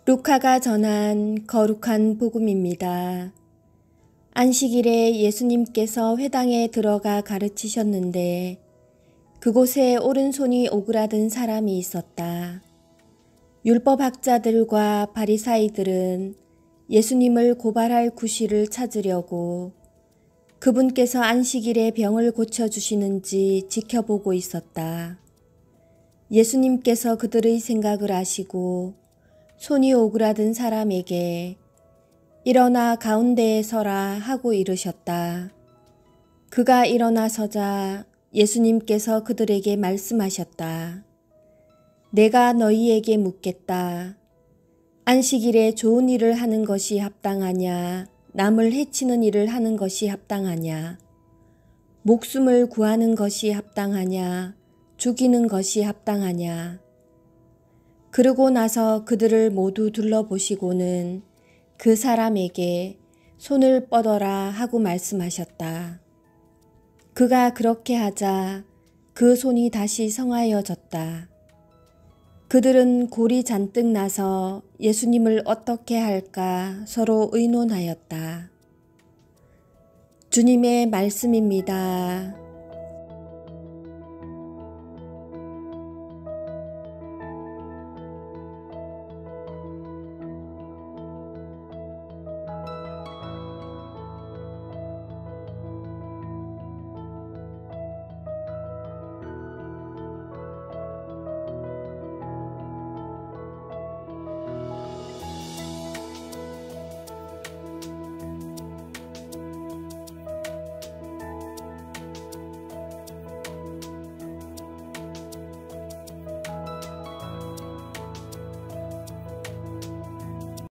루카가 전한 거룩한 복음입니다. 안식일에 예수님께서 회당에 들어가 가르치셨는데 그곳에 오른손이 오그라든 사람이 있었다. 율법학자들과 바리사이들은 예수님을 고발할 구실을 찾으려고 그분께서 안식일에 병을 고쳐주시는지 지켜보고 있었다. 예수님께서 그들의 생각을 아시고 손이 오그라든 사람에게 일어나 가운데에 서라 하고 이르셨다. 그가 일어나 서자 예수님께서 그들에게 말씀하셨다. 내가 너희에게 묻겠다. 안식일에 좋은 일을 하는 것이 합당하냐? 남을 해치는 일을 하는 것이 합당하냐? 목숨을 구하는 것이 합당하냐? 죽이는 것이 합당하냐? 그러고 나서 그들을 모두 둘러보시고는 그 사람에게 손을 뻗어라 하고 말씀하셨다. 그가 그렇게 하자 그 손이 다시 성하여졌다. 그들은 골이 잔뜩 나서 예수님을 어떻게 할까 서로 의논하였다. 주님의 말씀입니다.